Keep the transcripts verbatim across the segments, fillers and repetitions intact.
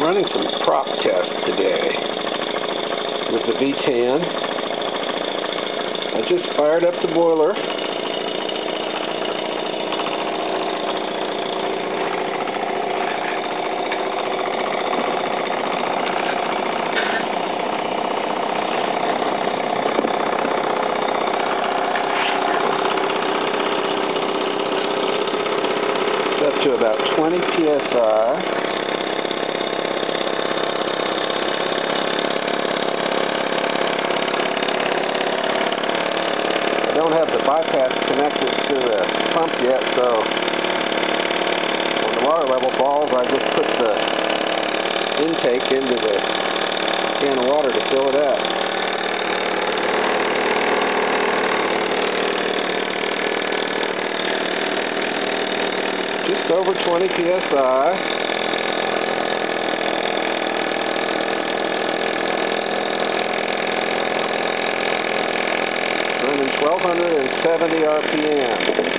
running some prop tests today with the V ten. I just fired up the boiler. It's up to about twenty P S I. I don't have the bypass connected to the pump yet, so when the water level falls, I just put the intake into the can of water to fill it up. Just over twenty P S I. Running twelve seventy R P M.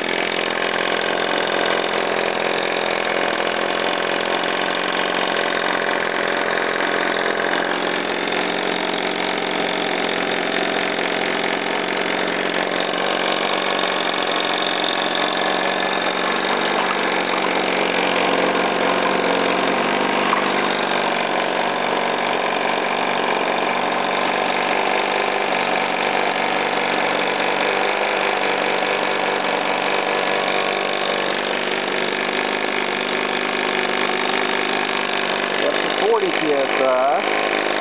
forty P S I.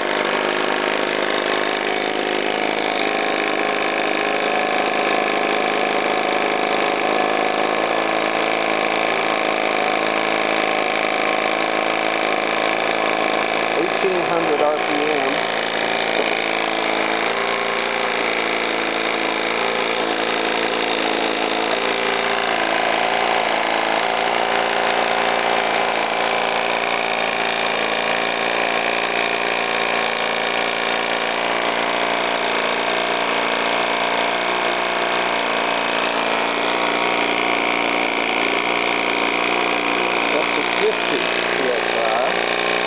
eighteen hundred R P M. fifty P S I.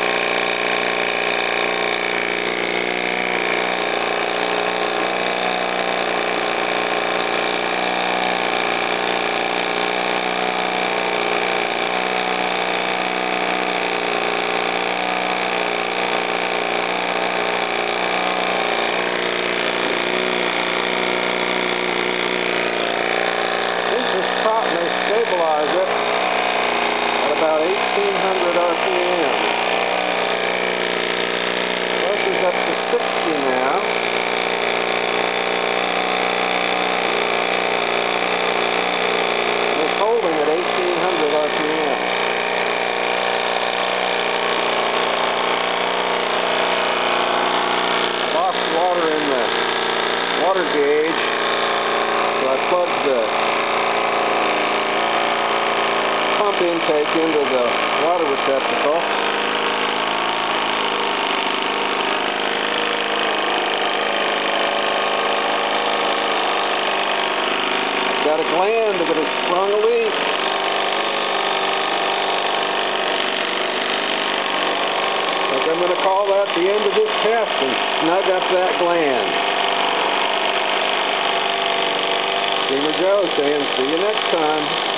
I think this prop may stabilize it about eighteen hundred R P M. Pressure's up to sixty now. And it's holding at eighteen hundred R P M. I lost water in the water gauge, so I plugged the pump intake into the water receptacle. I've got a gland that has sprung a leak. I think I'm going to call that the end of this test and snug up that gland. Steamer Joe saying, see you next time.